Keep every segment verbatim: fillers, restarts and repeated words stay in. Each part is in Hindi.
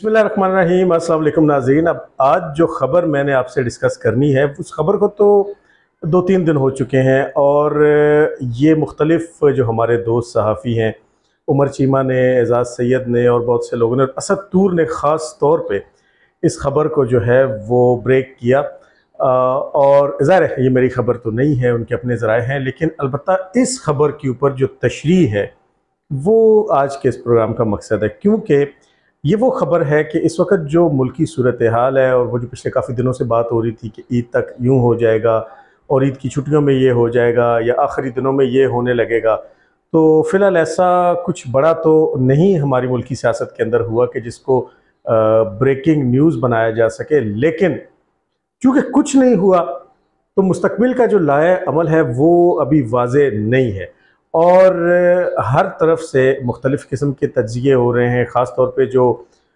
बिस्मिल्लाहिर्रहमानिर्रहीम। अस्सलाम वालेकुम नाज़रीन। अब आज जो ख़बर मैंने आपसे डिस्कस करनी है, उस ख़बर को तो दो तीन दिन हो चुके हैं और ये मुख्तलिफ़ जो हमारे दोस्त सहाफ़ी हैं, उमर चीमा ने, एजाज़ सैयद ने और बहुत से लोगों ने, असद तूर ने ख़ास तौर पे इस ख़बर को जो है वो ब्रेक किया। आ, और ज़ाहिर है ये मेरी ख़बर तो नहीं है, उनके अपने ज़राए हैं, लेकिन अलबत्ता इस ख़बर के ऊपर जो तशरीह है वो आज के इस प्रोग्राम का मकसद है, क्योंकि ये वो ख़बर है कि इस वक्त जो मुल्की सूरत हाल है और वो जो पिछले काफ़ी दिनों से बात हो रही थी कि ईद तक यूँ हो जाएगा और ईद की छुट्टियों में ये हो जाएगा या आखिरी दिनों में ये होने लगेगा, तो फ़िलहाल ऐसा कुछ बड़ा तो नहीं हमारी मुल्की सियासत के अंदर हुआ कि जिसको ब्रेकिंग न्यूज़ बनाया जा सके। लेकिन चूँकि कुछ नहीं हुआ तो मुस्तकबिल का जो लाए अमल है वो अभी वाज़े नहीं है और हर तरफ से मुख्तलिफ़ किस्म के तज्ज़िये हो रहे हैं। ख़ास तौर पे जो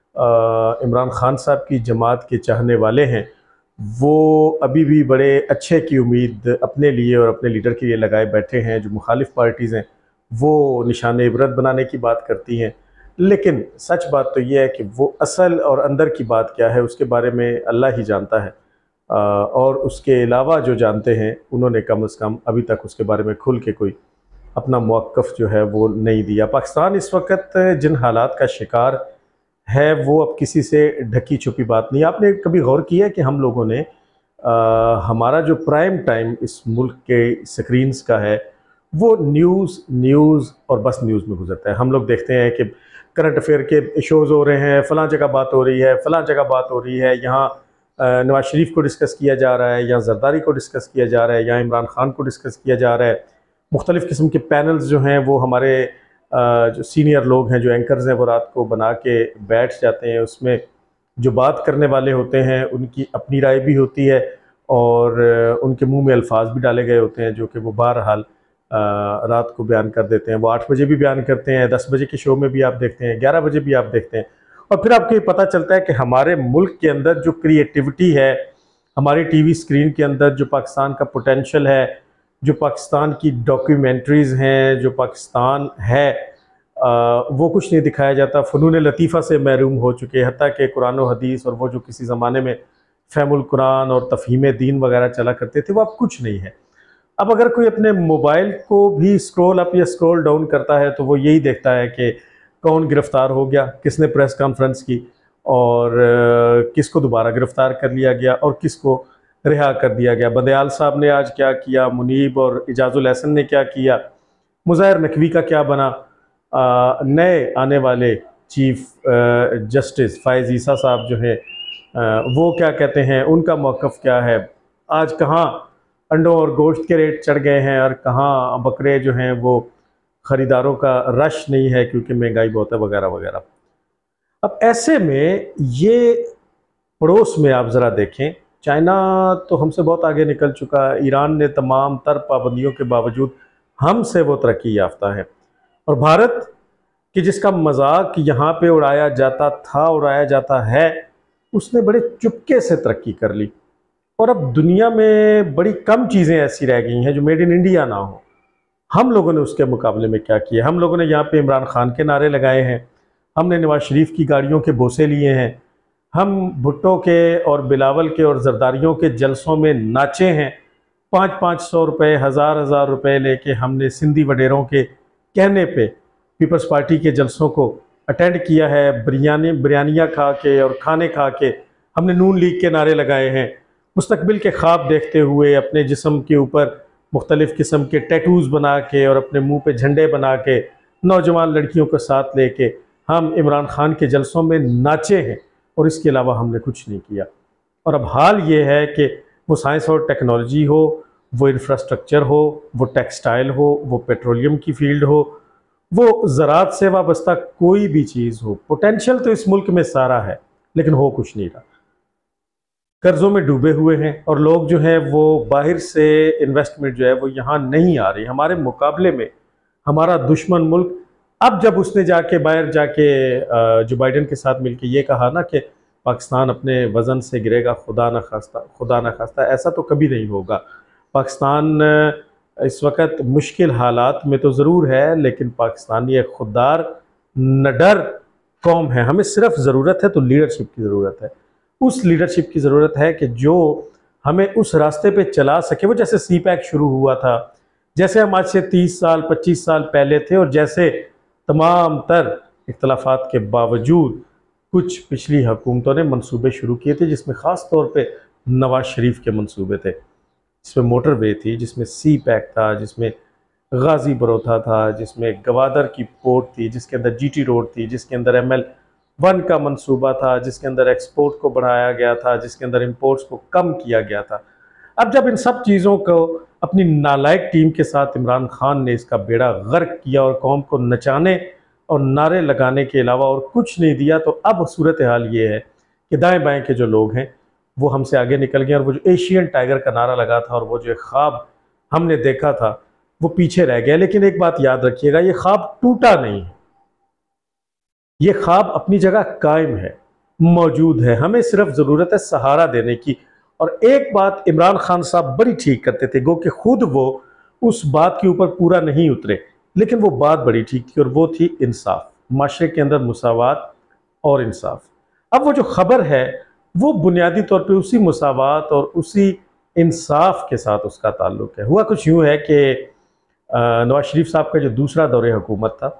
इमरान ख़ान साहब की जमात के चाहने वाले हैं वो अभी भी बड़े अच्छे की उम्मीद अपने लिए और अपने लीडर के लिए लगाए बैठे हैं। जो मुखालिफ पार्टीज़ हैं वो निशान इबरत बनाने की बात करती हैं, लेकिन सच बात तो ये है कि वो असल और अंदर की बात क्या है उसके बारे में अल्लाह ही जानता है, और उसके अलावा जो जानते हैं उन्होंने कम अज़ कम अभी तक उसके बारे में खुल के कोई अपना मौक़िफ़ जो है वो नहीं दिया। पाकिस्तान इस वक्त जिन हालात का शिकार है वो अब किसी से ढकी छुपी बात नहीं। आपने कभी गौर किया कि हम लोगों ने आ, हमारा जो प्राइम टाइम इस मुल्क के स्क्रीन्स का है वो न्यूज़ न्यूज़ और बस न्यूज़ में गुजरता है। हम लोग देखते हैं कि करंट अफेयर के शोज़ हो रहे हैं, फ़लाँ जगह बात हो रही है, फ़लाँ जगह बात हो रही है, यहाँ नवाज़ शरीफ को डिस्कस किया जा रहा है, यहाँ जरदारी को डिस्कस किया जा रहा है, यहाँ इमरान ख़ान को डिस्कस किया जा रहा है। मुख्तलिफ़ किस्म के पैनल्स जो हैं वो हमारे जो सीनियर लोग हैं, जो एंकर्स हैं, वो रात को बना के बैठ जाते हैं। उसमें जो बात करने वाले होते हैं उनकी अपनी राय भी होती है और उनके मुंह में अल्फाज भी डाले गए होते हैं जो कि वो बहरहाल रात को बयान कर देते हैं। वो आठ बजे भी बयान करते हैं, दस बजे के शो में भी आप देखते हैं, ग्यारह बजे भी आप देखते हैं। और फिर आपको ये पता चलता है कि हमारे मुल्क के अंदर जो क्रिएटिविटी है, हमारी टीवी स्क्रीन के अंदर जो पाकिस्तान का पोटेंशल है, जो पाकिस्तान की डॉक्यूमेंट्रीज़ हैं, जो पाकिस्तान है, आ, वो कुछ नहीं दिखाया जाता। फ़नून लतीफ़ा से महरूम हो चुके, हत्ता कि कुरान और हदीस और वो जो किसी ज़माने में फ़हमुल कुरान और तफ़हीम दीन वगैरह चला करते थे वो अब कुछ नहीं है। अब अगर कोई अपने मोबाइल को भी स्क्रॉल अप या स्क्रॉल डाउन करता है तो वो यही देखता है कि कौन गिरफ़्तार हो गया, किसने प्रेस कॉन्फ्रेंस की और किसको दोबारा गिरफ़्तार कर लिया गया और किसको रिहा कर दिया गया। बंदयाल साहब ने आज क्या किया, मुनीब और इजाज़ुल एहसन ने क्या किया, मुज़ाहिर नकवी का क्या बना, नए आने वाले चीफ जस्टिस फ़ाइज़ ईसा साहब जो हैं वो क्या कहते हैं, उनका मौक़िफ़ क्या है, आज कहाँ अंडों और गोश्त के रेट चढ़ गए हैं और कहाँ बकरे जो हैं वो ख़रीदारों का रश नहीं है क्योंकि महंगाई बहुत है वगैरह वगैरह। अब ऐसे में ये पड़ोस में आप ज़रा देखें, चाइना तो हमसे बहुत आगे निकल चुका है। ईरान ने तमाम तर पाबंदियों के बावजूद हमसे वो तरक्की याफ्ता है, और भारत कि जिसका मजाक यहाँ पे उड़ाया जाता था, उड़ाया जाता है, उसने बड़े चुपके से तरक्की कर ली। और अब दुनिया में बड़ी कम चीज़ें ऐसी रह गई हैं जो मेड इन इंडिया ना हो। हम लोगों ने उसके मुकाबले में क्या किया? हम लोगों ने यहाँ पे इमरान ख़ान के नारे लगाए हैं, हमने नवाज़ शरीफ की गाड़ियों के बोसे लिए हैं, हम भुट्टो के और बिलावल के और जरदारियों के जलसों में नाचे हैं, पाँच पाँच सौ रुपये, हज़ार हज़ार रुपये लेके हमने सिंधी वडेरों के कहने पे पीपल्स पार्टी के जलसों को अटेंड किया है। बिरयानी बिरयानियाँ खा के और खाने खा के हमने नून लीग के नारे लगाए हैं। मुस्तकबिल के ख्वाब देखते हुए अपने जिस्म के ऊपर मुख्तलिफ़ किस्म के टैटूज़ बना के और अपने मुँह पे झंडे बना के नौजवान लड़कियों को साथ लेके हम इमरान ख़ान के जलसों में नाचे हैं, और इसके अलावा हमने कुछ नहीं किया। और अब हाल ये है कि वो साइंस और टेक्नोलॉजी हो, वो इंफ्रास्ट्रक्चर हो, वो टेक्सटाइल हो, वो पेट्रोलियम की फ़ील्ड हो, वो ज़राअत से वाबस्ता कोई भी चीज़ हो, पोटेंशियल तो इस मुल्क में सारा है लेकिन हो कुछ नहीं रहा। कर्ज़ों में डूबे हुए हैं और लोग जो हैं वो बाहर से इन्वेस्टमेंट जो है वो यहाँ नहीं आ रही। हमारे मुकाबले में हमारा दुश्मन मुल्क, अब जब उसने जाके बाहर जाके जो बाइडन के साथ मिलके ये कहा ना कि पाकिस्तान अपने वज़न से गिरेगा, खुदा न खास्ता खुदा न खास्ता, ऐसा तो कभी नहीं होगा। पाकिस्तान इस वक्त मुश्किल हालात में तो ज़रूर है, लेकिन पाकिस्तानी एक खुददार, निडर कौम है, हमें सिर्फ ज़रूरत है तो लीडरशिप की ज़रूरत है। उस लीडरशिप की ज़रूरत है कि जो हमें उस रास्ते पे चला सके। वो जैसे सी पैक शुरू हुआ था, जैसे हम आज से तीस साल पच्चीस साल पहले थे, और जैसे तमाम तर इख्तलाफात के बावजूद कुछ पिछली हुकूमतों ने मंसूबे शुरू किए थे, जिसमें ख़ास तौर पे नवाज शरीफ के मंसूबे थे, जिसमें मोटरवे थी, जिसमें सी पैक था, जिसमें गाजी बरोथा था, जिसमें गवादर की पोर्ट थी, जिसके अंदर जीटी रोड थी, जिसके अंदर एम एल वन का मंसूबा था, जिसके अंदर एक्सपोर्ट को बढ़ाया गया था, जिसके अंदर इंपोर्ट्स को कम किया गया था। अब जब इन सब चीज़ों को अपनी नालायक टीम के साथ इमरान खान ने इसका बेड़ा गर्क किया और कौम को नचाने और नारे लगाने के अलावा और कुछ नहीं दिया, तो अब सूरत हाल ये है कि दाएं बाएं के जो लोग हैं वो हमसे आगे निकल गए, और वो जो एशियन टाइगर का नारा लगा था और वो जो ख्वाब हमने देखा था वो पीछे रह गया। लेकिन एक बात याद रखिएगा, ये ख्वाब टूटा नहीं है, ये ख्वाब अपनी जगह कायम है, मौजूद है। हमें सिर्फ ज़रूरत है सहारा देने की। और एक बात इमरान खान साहब बड़ी ठीक करते थे, गो कि खुद वो उस बात के ऊपर पूरा नहीं उतरे, लेकिन वो बात बड़ी ठीक थी, और वो थी इंसाफ, माशरे के अंदर मुसावात और इंसाफ। अब वो जो खबर है वो बुनियादी तौर पे उसी मुसावात और उसी इंसाफ के साथ उसका ताल्लुक है। हुआ कुछ यूँ है कि नवाज शरीफ साहब का जो दूसरा दौरे हुकूमत था,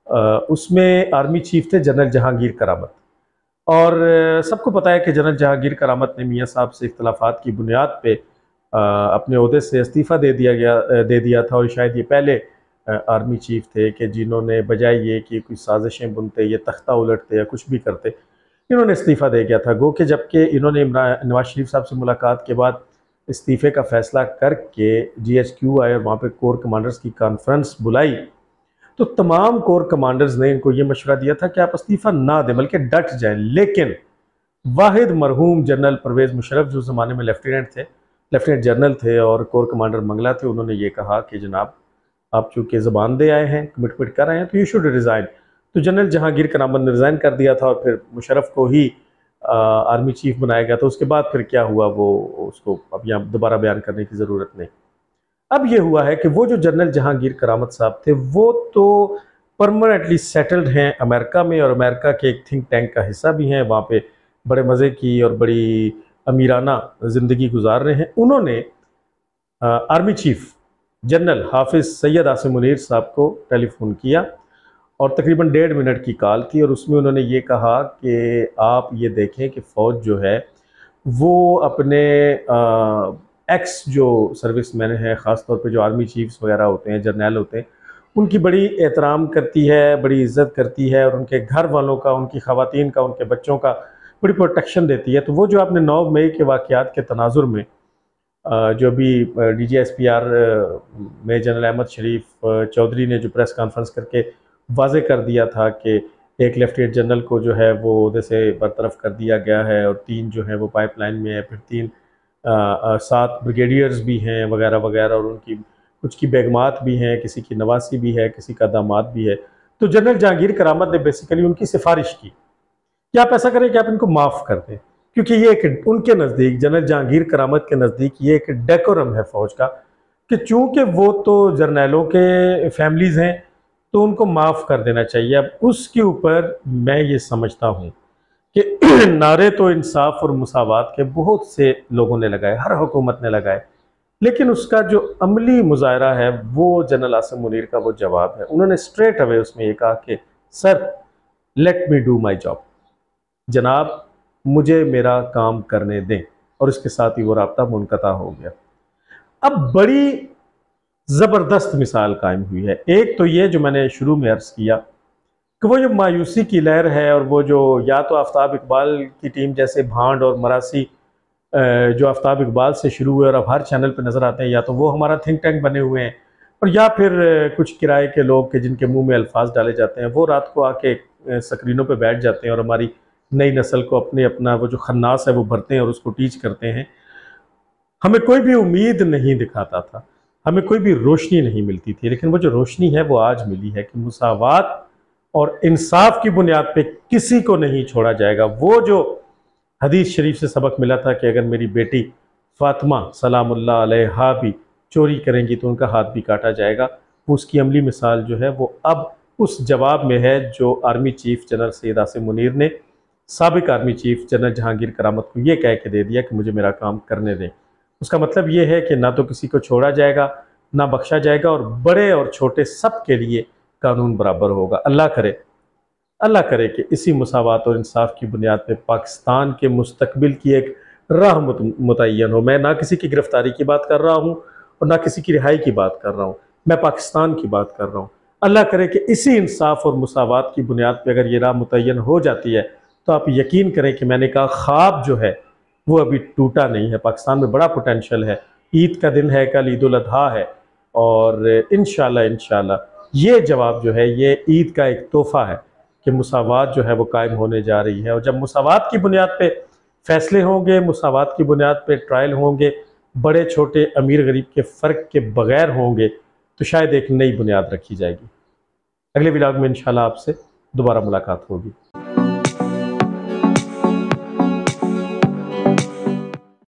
उसमें आर्मी चीफ थे जनरल जहांगीर करामत, और सबको पता है कि जनरल जहांगीर करामत ने मियाँ साहब से इख्तलाफात की बुनियाद पे अपने ओहदे से इस्तीफ़ा दे दिया गया दे दिया था। और शायद ये पहले आर्मी चीफ थे कि जिन्होंने बजाय ये कि कोई साजिशें बुनते या तख्ता उलटते या कुछ भी करते, इन्होंने इस्तीफ़ा दे दिया था। गो कि जबकि इन्होंने इमरान नवाज शरीफ साहब से मुलाकात के बाद इस्तीफ़े का फ़ैसला करके जी एच क्यू आए और वहाँ पे कोर कमांडर्स की कॉन्फ्रेंस बुलाई, तो तमाम कोर कमांडर्स ने इनको ये मशवरा दिया था कि आप इस्तीफ़ा ना दें बल्कि डट जाएं। लेकिन वाहिद मरहूम जनरल परवेज़ मुशर्रफ जो ज़माने में लेफ्टिनेंट थे लेफ्टिनेंट जनरल थे और कोर कमांडर मंगला थे, उन्होंने ये कहा कि जनाब आप चूँकि ज़बान दे आए हैं, कमिटमेंट कर आए हैं, तो यू शुड रिज़ाइन। तो जनरल जहांगीर करामत ने रिज़ाइन कर दिया था और फिर मुशर्रफ को ही आ, आर्मी चीफ बनाया गया। तो उसके बाद फिर क्या हुआ वो उसको अब यहाँ दोबारा बयान करने की ज़रूरत नहीं। अब ये हुआ है कि वो जो जनरल जहांगीर करामत साहब थे वो तो परमानेंटली सेटल्ड हैं अमेरिका में, और अमेरिका के एक थिंक टैंक का हिस्सा भी हैं, वहाँ पे बड़े मज़े की और बड़ी अमीराना ज़िंदगी गुजार रहे हैं। उन्होंने आ, आर्मी चीफ जनरल हाफिज़ सैयद आसिम मुनीर साहब को टेलीफोन किया और तकरीबन डेढ़ मिनट की कॉल थी, और उसमें उन्होंने ये कहा कि आप ये देखें कि फ़ौज जो है वो अपने आ, एक्स जो सर्विस मैन हैं, ख़ास तौर पे जो आर्मी चीफ्स वगैरह होते हैं, जर्नल होते हैं, उनकी बड़ी एहतराम करती है, बड़ी इज़्ज़त करती है, और उनके घर वालों का, उनकी ख़वातीन का, उनके बच्चों का बड़ी प्रोटेक्शन देती है। तो वो जो आपने नौ मई के वाक़यात के तनाजुर में जो भी D G S P R में जनरल अहमद शरीफ चौधरी ने जो प्रेस कॉन्फ्रेंस करके वाज़े कर दिया था कि एक लेफ्टिनेंट जनरल को जो है वो ओहदे से बरतरफ कर दिया गया है और तीन जो है वो पाइपलाइन में है, फिर तीन सात ब्रिगेडियर्स भी हैं वगैरह वगैरह, और उनकी कुछ की बेगमात भी हैं, किसी की नवासी भी है, किसी का दामाद भी है। तो जनरल जहांगीर करामत ने बेसिकली उनकी सिफारिश की कि आप ऐसा करें कि आप इनको माफ़ कर दें, क्योंकि ये एक उनके नज़दीक, जनरल जहांगीर करामत के नज़दीक ये एक डेकोरम है फ़ौज का कि चूँकि वो तो जर्नैलों के फैमिलीज़ हैं तो उनको माफ़ कर देना चाहिए। अब उसके ऊपर मैं ये समझता हूँ कि नारे तो इंसाफ और मुसावात के बहुत से लोगों ने लगाए, हर हुकूमत ने लगाए, लेकिन उसका जो अमली मुजाहरा है वो जनरल आसिम मुनीर का वो जवाब है। उन्होंने स्ट्रेट अवे उसमें ये कहा कि sir let me do my job, जनाब मुझे मेरा काम करने दें, और इसके साथ ही वो राब्ता मुनक़ता हो गया। अब बड़ी ज़बरदस्त मिसाल कायम हुई है। एक तो ये जो मैंने शुरू में अर्ज़ किया कि वो जो मायूसी की लहर है, और वो जो या तो आफ्ताब इकबाल की टीम जैसे भांड और मरासी जो आफ्ताब इकबाल से शुरू हुए और अब हर चैनल पर नज़र आते हैं, या तो वो हमारा थिंक टैंक बने हुए हैं, और या फिर कुछ किराए के लोग के जिनके मुंह में अल्फाज डाले जाते हैं, वो रात को आके स्क्रीनों पे बैठ जाते हैं और हमारी नई नस्ल को अपने अपना वो जो खन्नास है वो भरते हैं और उसको टीच करते हैं। हमें कोई भी उम्मीद नहीं दिखाता था, हमें कोई भी रोशनी नहीं मिलती थी, लेकिन वो जो रोशनी है वो आज मिली है कि मुसावात और इंसाफ की बुनियाद पे किसी को नहीं छोड़ा जाएगा। वो जो हदीस शरीफ से सबक मिला था कि अगर मेरी बेटी फातिमा सलामुल्लाह अलैहा भी चोरी करेंगी तो उनका हाथ भी काटा जाएगा, वो उसकी अमली मिसाल जो है वो अब उस जवाब में है जो army chief general Syed Asim Munir ने साबिक आर्मी चीफ जनरल जहांगीर करामत को ये कह के दे दिया कि मुझे मेरा काम करने दें। उसका मतलब ये है कि ना तो किसी को छोड़ा जाएगा ना बख्शा जाएगा, और बड़े और छोटे सब के लिए कानून बराबर होगा। अल्लाह करे अल्लाह करे कि इसी मुसावात और इंसाफ की बुनियाद पर पाकिस्तान के मुस्तकबिल की एक राह मुतय्यन हो। मैं ना किसी की गिरफ्तारी की बात कर रहा हूँ और ना किसी की रिहाई की बात कर रहा हूँ, मैं पाकिस्तान की बात कर रहा हूँ। अल्लाह करे कि इसी इंसाफ और मुसावात की बुनियाद पर अगर ये राह मुतय्यन हो जाती है तो आप यकीन करें कि मैंने कहा ख्वाब जो है वो अभी टूटा नहीं है। पाकिस्तान में बड़ा पोटेंशल है। ईद का दिन है, कल ईद उल अज़हा है, और इंशाल्लाह इंशाल्लाह ये जवाब जो है ये ईद का एक तोहफ़ा है कि मुसावात जो है वो कायम होने जा रही है। और जब मुसावात की बुनियाद पे फैसले होंगे, मुसावात की बुनियाद पे ट्रायल होंगे, बड़े छोटे अमीर गरीब के फ़र्क के बग़ैर होंगे, तो शायद एक नई बुनियाद रखी जाएगी। अगले व्लॉग में इंशाल्लाह आपसे दोबारा मुलाकात होगी।